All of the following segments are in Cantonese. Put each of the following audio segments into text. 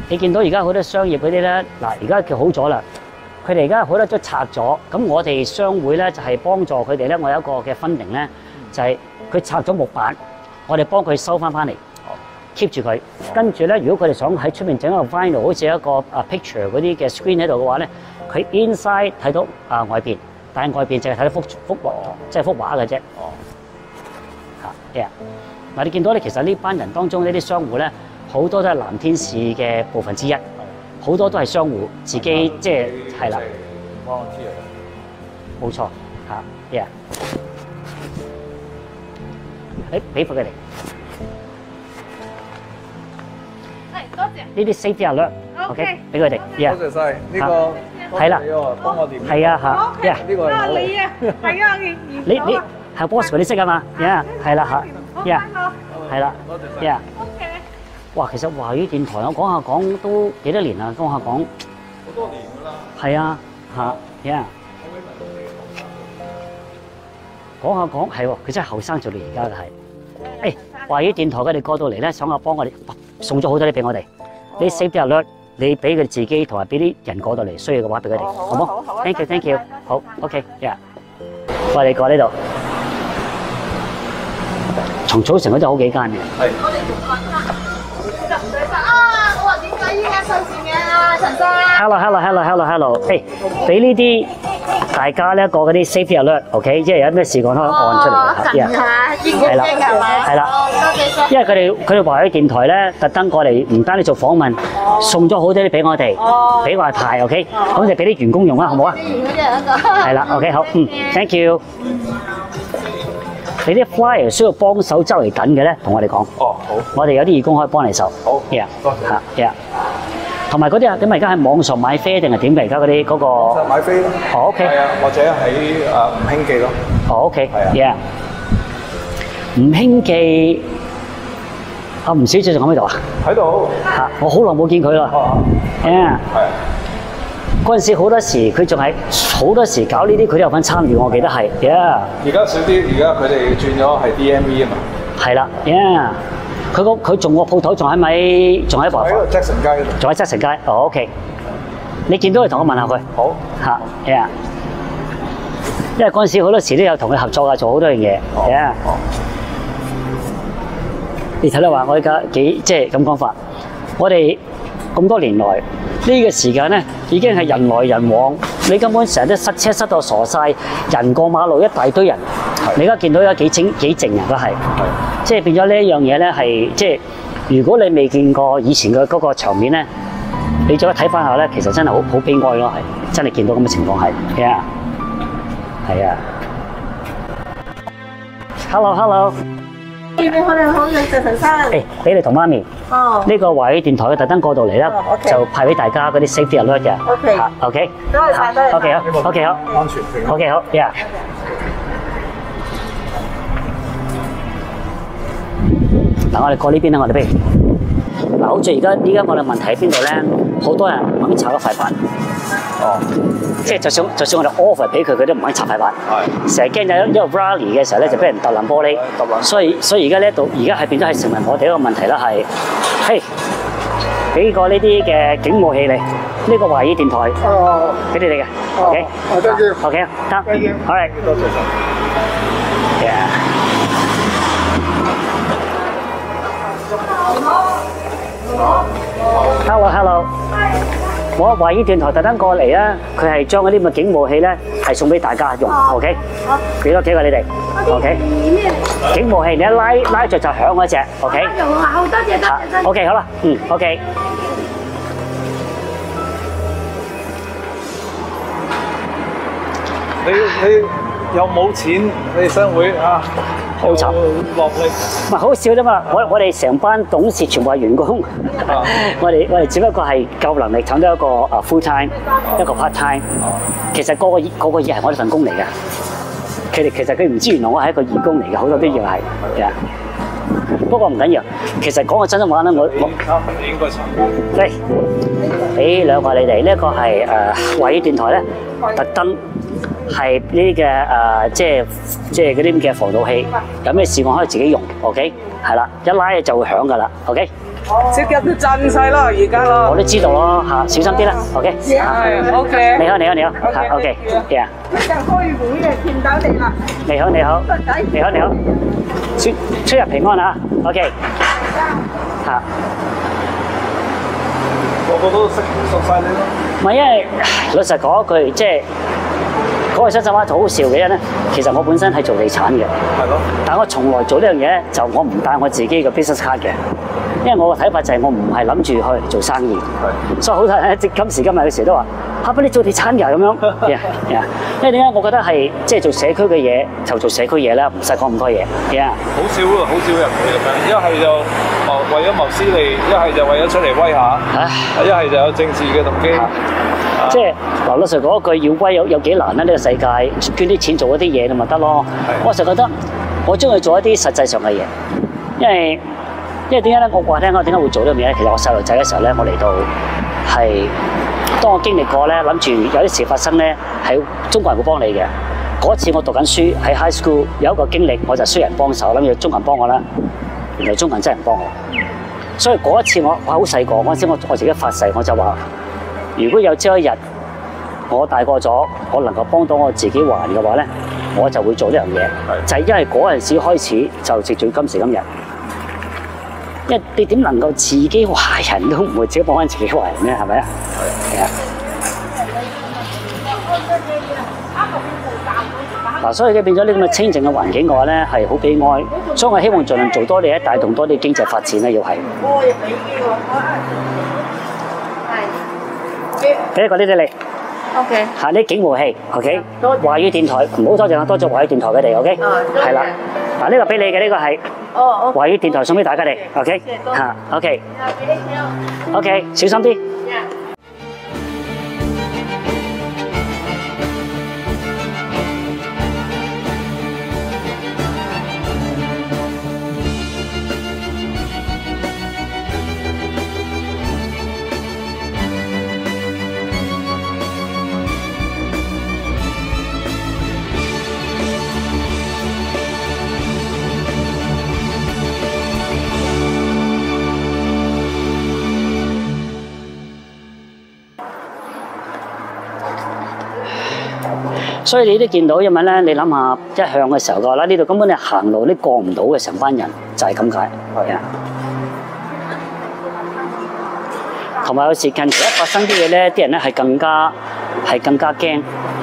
你見到而家好多商業嗰啲咧，嗱而家叫好咗啦，佢哋而家好多都拆咗，咁我哋商會咧就係幫助佢哋咧，我有一個嘅funding咧，就係佢拆咗木板，我哋幫佢收翻嚟 keep 住佢，跟住咧，如果佢哋想喺出面整一個 vinyl， 好似一個picture 嗰啲嘅 screen 喺度嘅話咧，佢 inside 睇到外邊，但係外邊淨係睇到幅畫，即係幅畫嘅啫。哦。嚇，yeah。嗱，你見到咧，其實呢班人當中呢啲商戶咧，好多都係藍天使嘅部分之一，好多都係商戶自己即係係啦。冇錯，嚇，yeah。誒，俾佢哋。 多謝。 呢啲 safety alert，OK， 俾佢哋。 多謝晒，呢個係啦， 幫我點。 係啊嚇， 呢個係你啊，係啊， 你係 boss 嗰啲識啊嘛，係啦嚇，係啦， 多謝晒。 OK。 哇，其實華語電台我講都幾多年啦，講好多年㗎啦。 係啊嚇，講係喎，佢真係後生做到而家嘅係。誒，華語電台佢哋過到嚟咧，想我幫我哋送咗好多啲俾我哋。你 safety alert，你俾佢自己同埋俾啲人過到嚟需要嘅話俾佢哋，好冇 ？Thank you， 好 ，OK，yeah。喂，你過呢度，松草城嗰度好幾間嘅。係。 我話點解依家收錢嘅陳生 Hello， 誒，俾呢啲大家呢一個嗰啲 safety alert，OK， 即係有咩事講可以按出嚟嘅。係啦，係啦，因為佢哋華語電台咧，特登過嚟唔單止做訪問，送咗好多啲俾我哋，俾外派 ，OK， 咁就俾啲員工用啦，好唔好啊？係啦 ，OK， 好，thank you。你啲 flyer 需要幫手周圍等嘅咧，同我哋講。哦，好。我哋有啲義工可以幫你手。好。yeah， 多謝。嚇 ，yeah。同埋嗰啲啊，點啊？而家喺網上買飛定係點嘅？而家嗰啲嗰個。網上買飛咯。哦 ，OK。係啊，或者喺吳興記咯。哦 ，OK。係啊。yeah。吳興記，吳小姐仲喺邊度啊？喺度。嚇！我好耐冇見佢啦。yeah。係。嗰陣時好多時佢仲係好多時搞呢啲，佢都有份參與，我記得係。yeah。而家少啲，而家佢哋轉咗係 DMV 啊嘛。係啦。yeah。佢仲個鋪頭仲喺咪？仲喺華？喺個 Jackson 街嗰度。仲喺 Jackson 街。哦 ，OK。你見到佢同我問下佢。好。嚇，yeah。因為嗰陣時好多時都有同佢合作啊，做好多樣嘢。yeah。你睇到話我而家幾即係咁講法，我哋咁多年來呢個時間咧已經係人來人往，你根本成日都塞車塞到傻晒，人過馬路一大堆人。你而家見到有幾靜人都係，即係變咗呢一樣嘢咧係即係如果你未見過以前嘅嗰個場面咧，你再睇翻下咧，其實真係好悲哀咯，係真係見到咁嘅情況係，係啊 ，Hello。 你好，謝陳生。 誒，俾你同媽咪。哦。呢個華語電台嘅特登過到嚟啦，就派俾大家嗰啲 safety alert 嘅。OK。多謝晒，多謝。OK 好。OK 好。安全。OK 好。Yeah。嗱，我哋過呢邊啦，我哋不如。嗱，好似而家我哋問題喺邊度咧？好多人唔肯拆嗰塊板。哦。即係就算我哋 offer 俾佢，佢都唔肯拆塊板。係。成日驚有一個 rally 嘅時候咧，就俾人揼爛玻璃。揼爛。所以而家呢度，而家係變咗係成為我哋一個問題啦，係。嘿，俾個呢啲嘅警務器你，呢個華語電台。哦。俾你哋嘅。OK。thank you。OK，得。thank you。好嘅。多謝晒。Yeah。Hello。我華語電台特登過嚟啊，佢係將嗰啲咁嘅警務器咧係送俾大家用 ，OK？ 好，俾多幾個你哋 ，OK？ 警務器你一拉著就響嗰隻 ，OK？ 好多謝，OK 好啦，OK。 你又冇錢，你商會啊？ 好慘， 落力， 唔係好笑啫嘛！我哋成班董事全部係員工，我哋只不過係夠能力搶到一個full time，一個 part time。其實個個嘢係我哋份工嚟嘅。其實佢唔知原來我係一個義工嚟嘅，好多都以為係。不過唔緊要，其實講個真心話咧，我應該慘。 嚟俾兩個你哋，呢一個係華語電台咧，特登。係呢啲嘅即係嗰啲咁嘅防盜器，有咩事我可以自己用 ，OK？ 係啦，一拉就會響噶啦 ，OK？ 隻腳都震晒啦，而家咯。 我都知道咯嚇，小心啲啦。OK。 係 OK。 你好，你好，你好。嚇 OK。yeah。 一陣開會嘅，見到你啦。 你好，你好。你好，你好。出入平安啊。OK。嚇。 個個都熟晒你咯。 唔係，因為老實講一句，即係嗰個新手話就好笑嘅咧。其實我本身係做地產嘅， 係咯。 但我從來做呢樣嘢咧，就我唔帶我自己嘅 business card 嘅，因為我嘅睇法就係我唔係諗住去做生意。係。所以好多人今時今日嘅時都話：嚇，不你做地產㗎咁樣。因為點解？我覺得係即係做社區嘅嘢就做社區嘢啦，唔使講咁多嘢。 好少啊，好少人會咁樣，一係就為咗謀私利，一係就為咗出嚟威下，一係就有政治嘅動機。 即係嗱，老實講一句，要威有幾難咧？呢個世界捐啲錢做一啲嘢咁咪得咯。我就覺得我中意做一啲實際上嘅嘢，因為點解咧？我話聽我點解會做呢樣嘢咧？其實我細路仔嘅時候咧，我嚟到係當我經歷過咧，諗住有啲事發生咧，係中國人會幫你嘅。嗰次我讀緊書喺 high school 有一個經歷，我就需要人幫手，諗住中國人幫我啦。原來中國人真係唔幫我，所以嗰一次我好細個嗰陣時，我自己發誓，我就話：如果有朝一日我大個咗，我能夠幫到我自己還嘅話咧，我就會做呢樣嘢。就係因為嗰陣時開始就直至今時今日。因為你點能夠自己還人都唔會自己幫翻自己還人咧？係咪啊？係啊。嗱，所以佢變咗呢咁嘅清靜嘅環境嘅話咧，係好悲哀。所以我希望盡量做多啲咧，帶動多啲經濟發展咧，要係。俾一個呢啲你。OK。嚇，呢警務器 ，OK。華語電台，唔好多謝我，多謝華語電台佢哋 ，OK。係啦。嗱，呢個俾你嘅呢個係。華語電台送俾大家哋 ，OK。嚇 ，OK。OK， 小心啲。所以你都見到，因為咧，你諗下一向嘅時候嘅話咧，呢度根本你行路都過唔到嘅，成班人就係咁解。係啊。同埋有時近期一發生啲嘢咧，啲人咧係更加驚。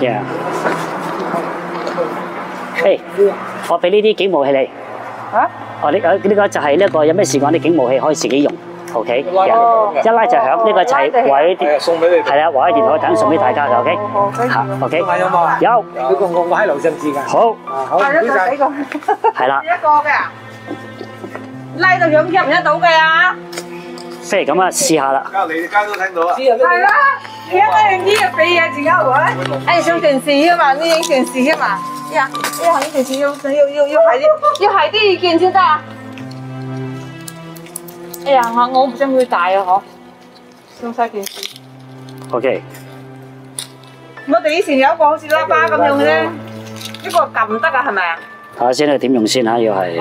誒，我俾呢啲警務器你。嚇？呢個就係呢個有咩事講啲警務器可以自己用。OK， 一拉就響，呢個就係華語電， 送俾你。 係啦，華語電台等送俾大家嘅 ，OK， 嚇 ，OK， 有冇？ 有。 我喺樓上試㗎。 好。 好，唔該曬。 係啦。 一個嘅，拉到響入唔得到嘅啊！ 即係咁啊，試下啦。 你哋街都聽到啊。 係啦，而家嗰樣嘢俾嘢自己玩。誒，上電視啊嘛，呢影電視啊嘛。呀，呢電視要係啲意見先得啊！哎呀，我唔想佢大啊，嗬，上晒電視。 OK。 我哋以前有一個好似喇叭咁樣嘅咧，呢個撳得啊，係咪啊？ 睇下先，你點用先嚇？要係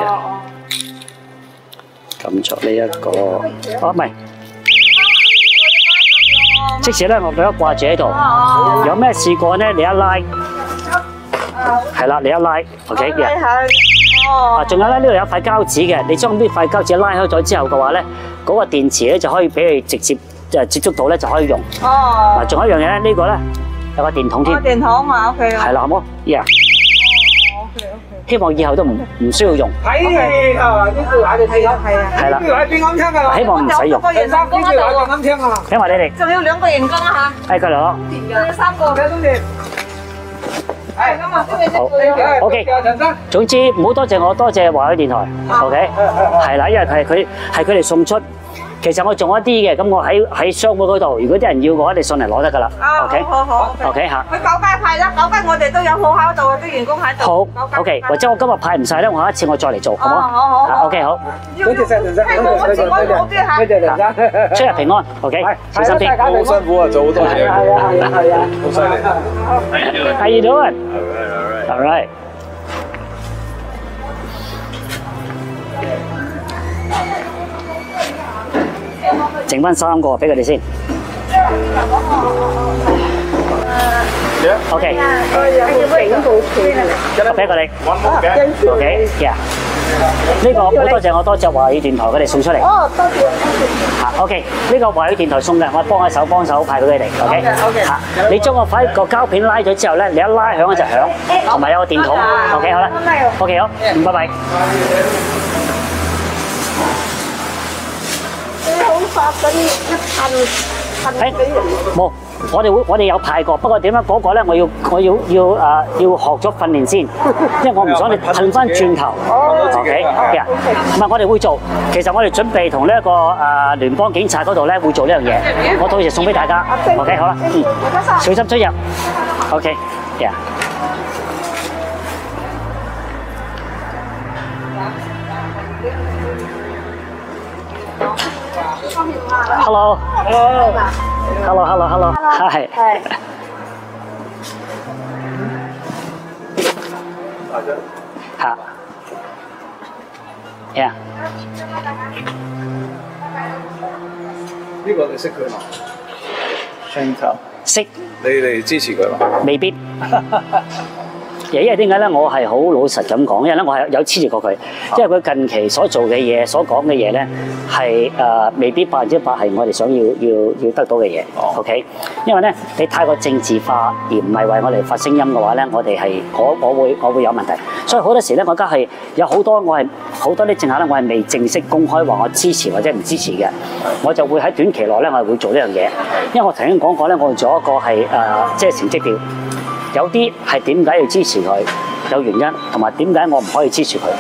撳著呢一個，唔係。即使咧，我俾佢掛住喺度，有咩事過咧？你一拉，係啦，你一拉 ，OK 嘅。啊，仲有咧，呢度有塊膠紙嘅，你將呢塊膠紙拉開咗之後嘅話咧，嗰個電池咧就可以俾佢直接接觸到咧，就可以用。哦。嗱，仲有一樣嘢咧，呢個咧有個電筒添。電筒啊 ，OK。係啦，好冇 ？Yeah。OK。希望以後都唔需要用。 睇啊，呢句話就睇咗，係啊。 係啦。 呢句話變暗槍㗎啦。 希望唔使用。 第三呢句話變暗槍啊。 聽話你哋。 仲有2個人工啊嚇。 係佢嚟咯。 仲有3個嘅都要。係咁啊， 好 ，OK。總之唔好多謝我，多謝華語電台 ，OK。係啦，因為係佢哋送出。其實我仲有一啲嘅，咁我喺商會嗰度，如果啲人要嘅話，你上嚟攞得㗎啦。OK。好。OK 嚇。 去9街派啦，9街我哋都有鋪喺度，啲員工喺度。 好。OK。或者我今日派唔晒咧，我下一次我再嚟做，好唔好？好。OK 好。 多謝陳生，多謝陳生。 出入平安 ，OK。小心啲。 好辛苦啊，做好多嘢。 係啊。 好犀利。 How you doing? All right. 剩翻3個俾佢哋先。OK。俾佢哋。OK。呢個好多謝多謝華語電台佢哋送出嚟。 哦，多謝。 OK， 呢個華語電台送嘅，我幫手派俾佢哋。OK。你將個膠片拉咗之後咧，你一拉響就響，同埋有個電筒。OK， 好啦。OK， 好，拜拜。 你好發緊一噴俾人。 冇。我哋有派過，不過點樣嗰個咧，我要學咗訓練先，因為我唔想你褪翻轉頭。OK， 唔係我哋會做，其實我哋準備同呢一個聯邦警察嗰度咧會做呢樣嘢，我到時送俾大家。OK， 好啦，小心出入。OK， Hello。Hello， 係。嚇。Yeah。 呢個你識佢嘛 ？Chantal。 識。 你哋支持佢嘛？ 未必。因為點解咧？我係好老實咁講，因為咧我係有支持過佢，因為佢近期所做嘅嘢、所講嘅嘢咧係未必100%係我哋想要得到嘅嘢。OK， 因為咧你太過政治化而唔係為我哋發聲音嘅話咧，我哋係我會有問題。所以好多時咧，我而家係有好多啲政客咧，我係未正式公開話我支持或者唔支持嘅，我就會喺短期內咧，我係會做呢樣嘢。因為我曾經講過咧，我會做一個係即係成績表。有啲係點解要支持佢，有原因，同埋點解我唔可以支持佢。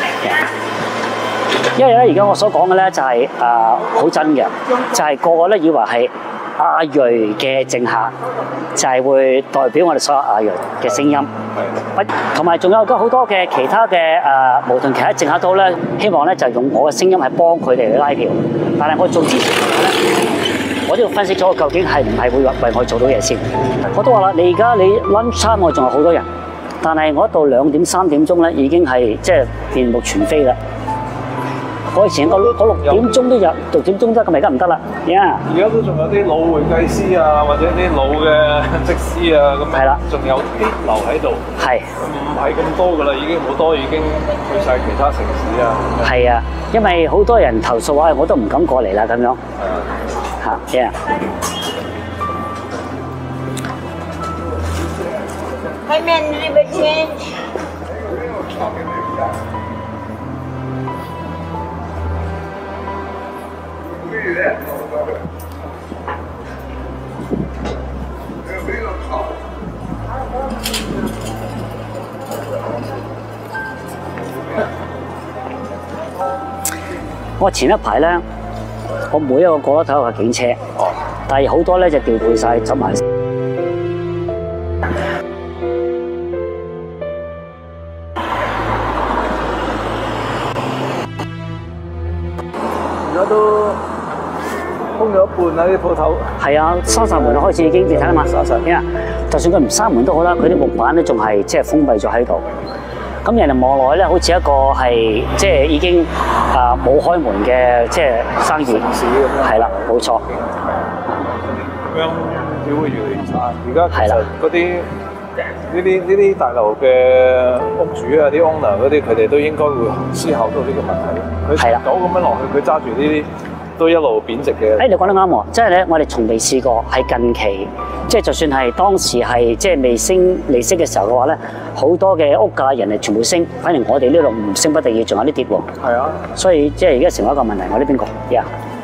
因為咧，而家我所講嘅咧就係好真嘅，就係個個咧以為係亞裔嘅政客，就係會代表我哋所有亞裔嘅聲音。同埋仲有好多嘅其他嘅無論其他政客都咧，希望咧就用我嘅聲音係幫佢哋去拉票。但係我做支持嘅咧。我都要分析咗究竟係唔係會為我做到嘢先。我都話啦，你 lunch time 我仲有好多人，但係我一到2點3點鐘咧，已經係即係面目全非啦。我以前6點鐘都有，6點鐘得，咁而家唔得啦。 而家都仲有啲老會計師啊，或者啲老嘅則師啊，咁係啦，仲有啲留喺度。係。唔係咁多噶啦，已經好多已經去晒其他城市啊。 係啊，因為好多人投訴話，我都唔敢過嚟啦咁樣。Yeah. Hey man, you will change. 我前一排咧。我每一個角落頭有架警車，但係好多咧就調配晒走埋。 而家都封咗一半啦，啲鋪頭。係啊， 閂晒門開始已經你睇啦嘛，閂晒。就算佢唔閂門都好啦，佢啲木板咧仲係即係封閉咗喺度。咁人哋望落去咧，好似一個係即係已經冇開門嘅即係生意，係啦，冇錯。 咁樣只會越嚟越差。而家其實嗰啲呢啲大樓嘅屋主啊，啲 owner 嗰啲，佢哋都應該會思考到呢個問題。佢長久咁樣落去，佢揸住呢啲都一路貶值嘅。 你講得啱喎，即係咧，我哋從未試過係近期。即係就算係當時係即係未升利息嘅時候嘅話咧，好多嘅屋價人係全部升，反而我哋呢度唔升不得已，仲有啲跌喎。係啊，所以即係而家成為一個問題，我呢邊講呀。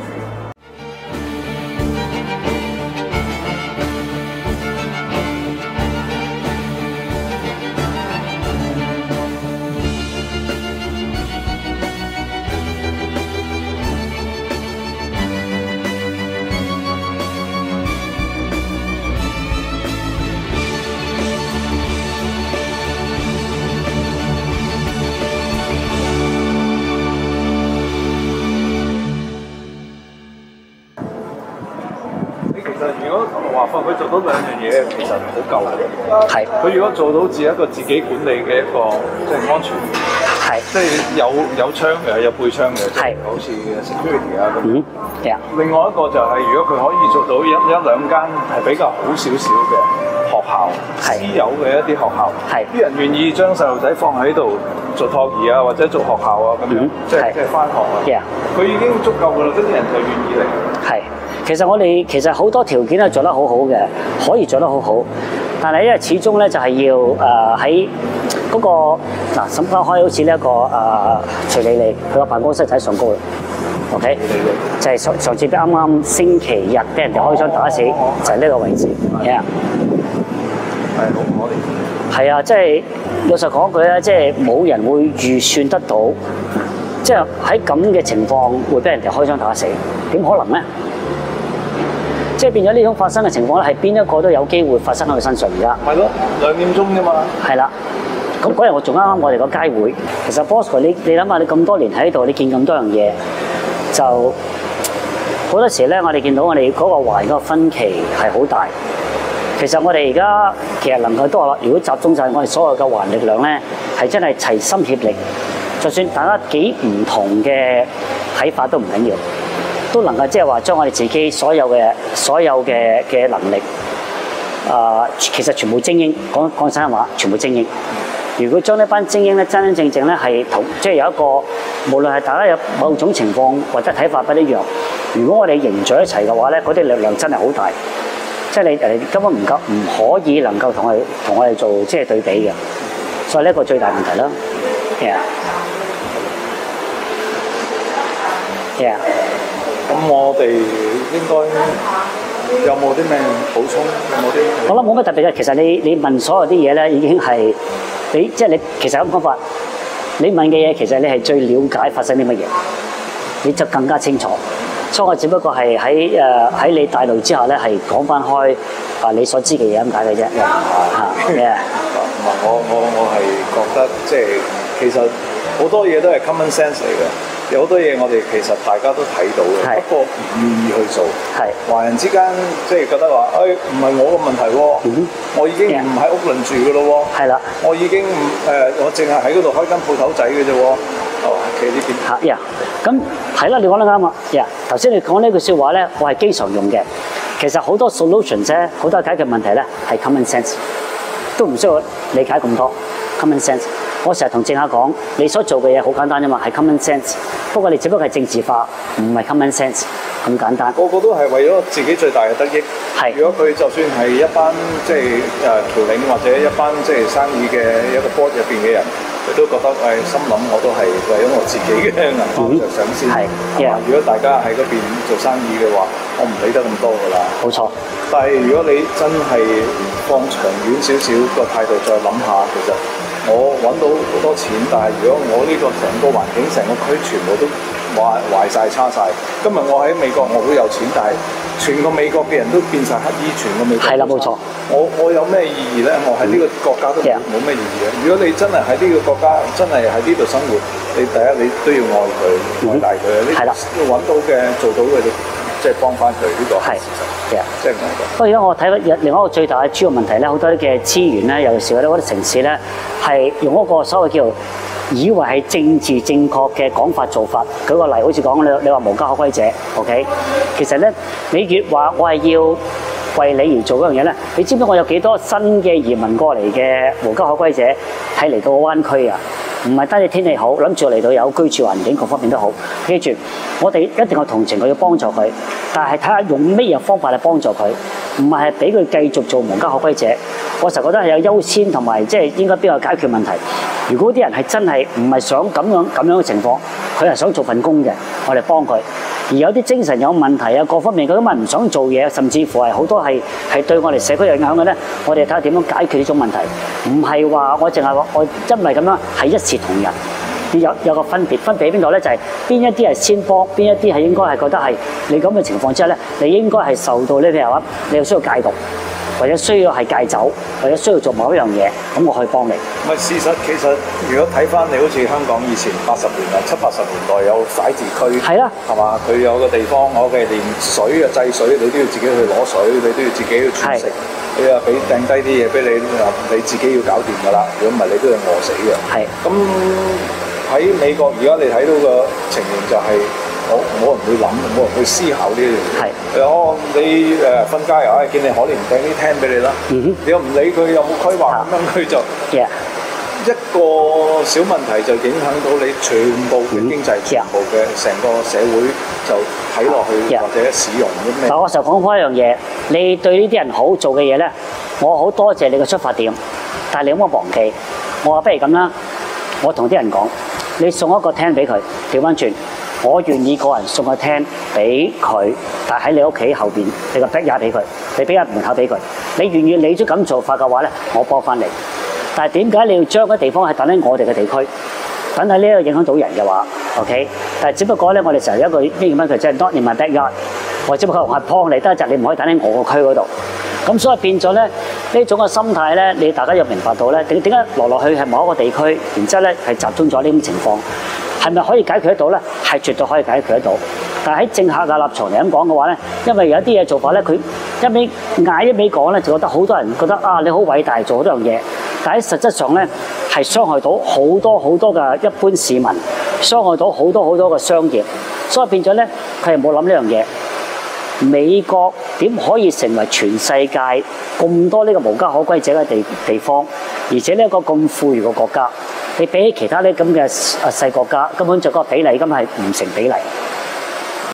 佢做到2樣嘢，其實好夠嘅。係。佢如果做到一個自己管理嘅一個即係安全係， 即係有槍嘅，有背槍嘅，即係好似 security 啊咁。另外一個就係如果佢可以做到一兩間係比較好少少嘅學校，私有嘅一啲學校，啲人願意將細路仔放喺度做托兒啊，或者做學校啊咁樣，即係返學啊，佢已經足夠㗎啦，嗰啲人就願意嚟。 係，其實我哋其實好多條件係做得好好嘅，可以做得好好，但係因為始終咧就係要喺嗰個嗱，咁開好似呢一個徐莉莉，佢個辦公室就喺上高啦。OK， 就係上次啱啱星期日俾人哋開槍打死，就係呢個位置。係我哋係啊，即係老實講句咧，即係冇人會預算得到，即係喺咁嘅情況會俾人哋開槍打死，點可能咧？即係變咗呢種發生嘅情況咧，係邊一個都有機會發生喺佢身上而家。 係咯，2點鐘啫嘛。係啦。 咁嗰日我仲啱我哋個街會，其實 Bosco 你諗下，你咁多年喺度，你見咁多樣嘢，就好多時咧，我哋見到我哋嗰個環嗰個分歧係好大。其實我哋而家其實能夠都話啦，如果集中晒我哋所有嘅環力量咧，係真係齊心協力，就算大家幾唔同嘅睇法都唔緊要，都能夠即係話將我哋自己所有嘅能力，其實全部精英，講真話，全部精英。如果將呢班精英咧真真正正咧係同即係有一個，無論係大家有某種情況或者睇法不一樣，如果我哋凝聚一齊嘅話咧，嗰啲力量真係好大，即係你根本唔可以能夠同我哋做即係對比嘅，所以呢一個最大問題啦。 咁我哋應該有冇啲咩補充？有冇啲？ 我諗冇乜特別嘅，其實你問所有啲嘢咧，已經係你其實咁講法，你問嘅嘢其實你係最了解發生啲乜嘢，你就更加清楚。所以我只不過係喺你帶路之下咧，係講翻開你所知嘅嘢咁解嘅啫。 唔係我係覺得即係其實好多嘢都係 common sense 嚟嘅。有好多嘢我哋其實大家都睇到嘅，不過唔願意去做。華人之間即係覺得話，唔係我嘅問題喎，我已經唔喺屋鄰住嘅咯喎。係啦，我已經我淨係喺嗰度開間鋪頭仔嘅啫喎。企呢邊。 咁係啦，你講得啱啊。頭先你講呢句説話咧，我係經常用嘅。其實好多 solutions 咧，好多解決問題咧係 common sense， 都唔需要理解咁多 common sense。我成日同政客講，你所做嘅嘢好簡單啫嘛，係 common sense。不過你只不過係政治化，唔係 common sense 咁簡單。 個個都係為咗自己最大嘅得益。如果佢就算係一班即係僑領或者一班即係生意嘅一個 board 入邊嘅人，佢都覺得心諗我都係為咗我自己嘅銀行着想先。如果大家喺嗰邊做生意嘅話，我唔理得咁多㗎啦。 冇錯。 但係如果你真係放長遠少少個態度再諗下，其實我揾到好多錢，但係如果我呢個成個環境、成個區全部都壞晒、差晒，今日我喺美國我好有錢，但係全個美國嘅人都變晒乞兒，全個美國係啦，冇錯。我有咩意義咧？我喺呢個國家都冇咩意義嘅。如果你真係喺呢個國家，真係喺呢度生活，你第一你都要愛佢、愛大佢。係啦，揾到嘅、做到嘅，即係幫翻佢呢個係事實。即係唔係？ 不過而家我睇到另外一個最大嘅主要問題咧，好多嘅資源咧，尤其是嗰啲城市咧，係用一個所謂叫以為係政治正確嘅講法做法。舉個例，好似講你話無家可歸者 ，OK？ 其實咧，你越話我係要為你而做嗰樣嘢咧，你知唔知我有幾多新嘅移民過嚟嘅無家可歸者係嚟到灣區啊？唔係單止天氣好，諗住嚟到有居住環境各方面都好。記住，我哋一定要同情佢，要幫助佢，但係睇下用咩嘢方法嚟幫助佢，唔係俾佢繼續做無家可歸者。我實覺得係有優先同埋即係應該邊個解決問題。如果啲人係真係唔係想咁樣嘅情況，佢係想做份工嘅，我哋幫佢。而有啲精神有問題啊，各方面佢根本唔想做嘢，甚至乎係好多係對我哋社區有影響嘅咧。我哋睇下點樣解決呢種問題，唔係話我淨係話我因為咁樣係一視同仁，有個分別喺邊度咧？就係邊一啲係先幫，邊一啲係應該係覺得係你咁嘅情況之下咧，你應該係受到呢譬如話你又需要戒毒，或者需要係戒酒，或者需要做某一樣嘢，咁我可以幫你。 唔係事實，其實如果睇翻你好似香港以前80年代、70、80年代有徙置區，係啦，係嘛？佢有個地方，我嘅連水啊、制水，你都要自己去攞水，你都要自己去儲食。你話俾掟低啲嘢俾你，你自己要搞掂㗎啦。如果唔係，你都要餓死嘅。係。咁喺美國而家你睇到個情形就係冇人會諗，冇人去思考呢樣嘢。你瞓街又見你可憐掟啲廳俾你啦，你又唔理佢有冇規劃，咁樣佢就一個小問題就影響到你全部嘅經濟，全部嘅成個社會就睇落去或者使用啲咩。 但我就講開一樣嘢，你對呢啲人好做嘅嘢咧，我好多謝你嘅出發點，但係你唔好忘記，我話不如咁啦，我同啲人講，你送一個廳俾佢，調翻轉，我願意個人送個廳俾佢，但喺你屋企後邊，你個 backyard 俾佢，你俾個門口俾佢，你願意你都咁做法嘅話咧，我幫翻你。但係點解你要將嗰地方係等喺我哋嘅地區，等喺呢個影響到人嘅話 ，OK？ 但係只不過咧，我哋成日有一個英文佢即係 not in my backyard， 我只不過係幫你得一陣，你唔可以等喺我個區嗰度。咁所以變咗咧呢種嘅心態咧，你大家要明白到咧，點解落去係某一個地區，然之後咧係集中咗呢種情況，係咪可以解決得到咧？係絕對可以解決得到。但係喺政客嘅立場嚟咁講嘅話咧，因為有啲嘢做法咧，佢一味嗌一味講咧，就覺得好多人覺得啊你好偉大做好多樣嘢。但喺實質上咧，係傷害到好多好多嘅一般市民，傷害到好多好多嘅商業，所以變咗咧，佢係冇諗呢樣嘢。美國點可以成為全世界咁多呢個無家可歸者嘅地方，而且呢一個咁富裕嘅國家，你比起其他呢咁嘅細國家，根本就嗰個比例根本係唔成比例。